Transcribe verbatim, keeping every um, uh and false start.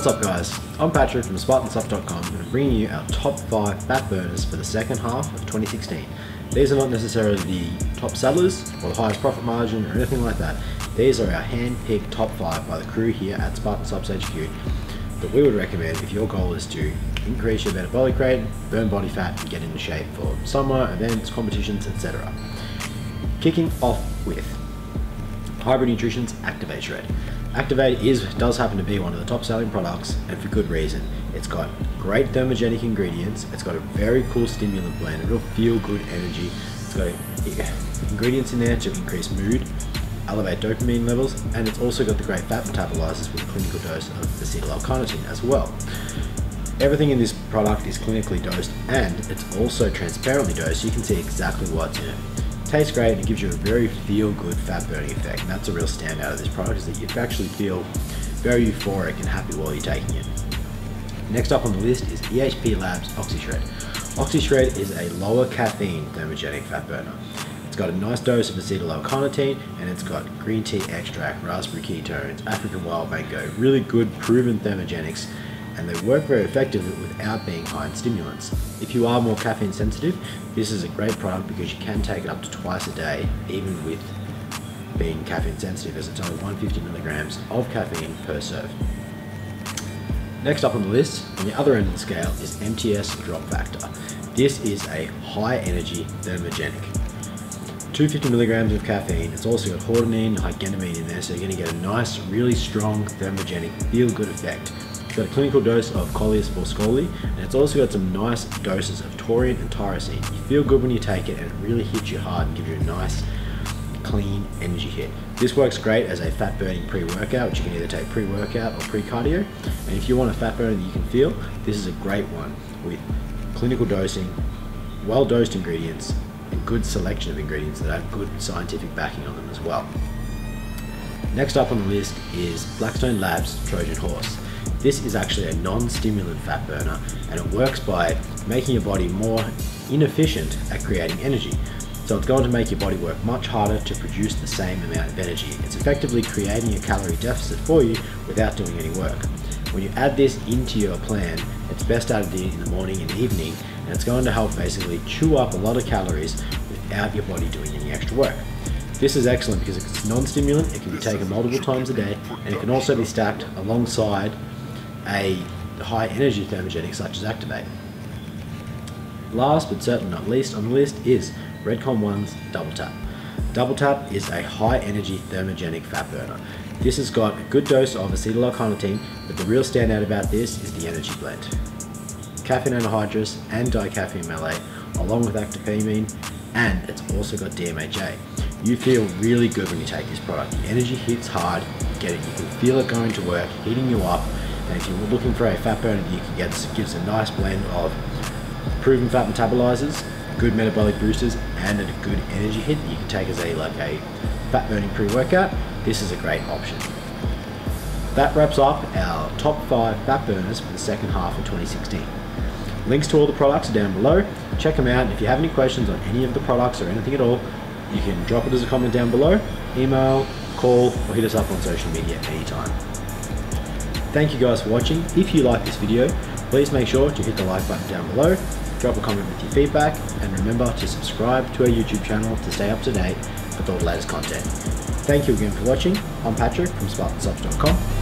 What's up guys, I'm Patrick from Spartan Stuff dot com and I'm bringing you our top five fat burners for the second half of twenty sixteen. These are not necessarily the top sellers or the highest profit margin or anything like that. These are our hand-picked top five by the crew here at Spartan Stuff H Q that we would recommend if your goal is to increase your metabolic rate, burn body fat and get into shape for summer, events, competitions, et cetera. Kicking off with Hybrid Nutrition's Activate Shred. Activate is does happen to be one of the top selling products, and for good reason. It's got great thermogenic ingredients, it's got a very cool stimulant blend, a real feel good energy, it's got ingredients in there to increase mood, elevate dopamine levels, and it's also got the great fat metabolizers with a clinical dose of acetyl-L-carnitine as well. Everything in this product is clinically dosed and it's also transparently dosed so you can see exactly what's in it. Tastes great and it gives you a very feel-good fat burning effect, and that's a real standout of this product, is that you actually feel very euphoric and happy while you're taking it. Next up on the list is E H P Labs Oxyshred. Oxyshred is a lower caffeine thermogenic fat burner. It's got a nice dose of acetyl-L-carnitine and it's got green tea extract, raspberry ketones, African wild mango, really good proven thermogenics, and they work very effectively without being high in stimulants. If you are more caffeine sensitive, this is a great product because you can take it up to twice a day, even with being caffeine sensitive, as it's only one hundred fifty milligrams of caffeine per serve. Next up on the list, on the other end of the scale, is M T S Drop Factor. This is a high energy thermogenic. two hundred fifty milligrams of caffeine. It's also got hordenine and hygenamine in there, so you're going to get a nice, really strong thermogenic feel-good effect. It's got a clinical dose of Coleus borscoli, and it's also got some nice doses of taurine and tyrosine. You feel good when you take it, and it really hits you hard and gives you a nice, clean energy hit. This works great as a fat burning pre-workout, which you can either take pre-workout or pre-cardio. And if you want a fat burner that you can feel, this is a great one with clinical dosing, well-dosed ingredients, and good selection of ingredients that have good scientific backing on them as well. Next up on the list is Blackstone Labs Trojan Horse. This is actually a non-stimulant fat burner, and it works by making your body more inefficient at creating energy. So it's going to make your body work much harder to produce the same amount of energy. It's effectively creating a calorie deficit for you without doing any work. When you add this into your plan, it's best added in the morning and evening, and it's going to help basically chew up a lot of calories without your body doing any extra work. This is excellent because it's non-stimulant, it can be taken multiple times a day, and it can also be stacked alongside a high energy thermogenic such as Activate. Last but certainly not least on the list is Redcon one's Double Tap. Double Tap is a high energy thermogenic fat burner. This has got a good dose of acetyl-L-carnitine, but the real standout about this is the energy blend. Caffeine anhydrous and dicaffeine malate along with actopamine, and it's also got D M H A. You feel really good when you take this product. The energy hits hard, you get it, you can feel it going to work, heating you up. And if you're looking for a fat burner that you can get, it gives a nice blend of proven fat metabolizers, good metabolic boosters, and a good energy hit that you can take as a like a fat burning pre-workout. This is a great option. That wraps up our top five fat burners for the second half of twenty sixteen. Links to all the products are down below. Check them out, and if you have any questions on any of the products or anything at all, you can drop it as a comment down below, email, call, or hit us up on social media anytime. Thank you guys for watching. If you like this video, please make sure to hit the like button down below, drop a comment with your feedback, and remember to subscribe to our YouTube channel to stay up to date with all the latest content. Thank you again for watching. I'm Patrick from Spartan Stuff dot com.